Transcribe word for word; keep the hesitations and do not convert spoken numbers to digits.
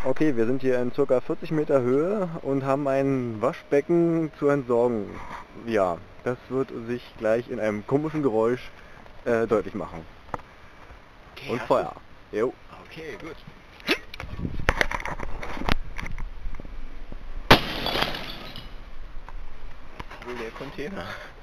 Okay, wir sind hier in ca. vierzig Meter Höhe und haben ein Waschbecken zu entsorgen. Ja, das wird sich gleich in einem komischen Geräusch äh, deutlich machen. Okay, Und hast Feuer. Jo. du? Okay, gut. Wohl der Container.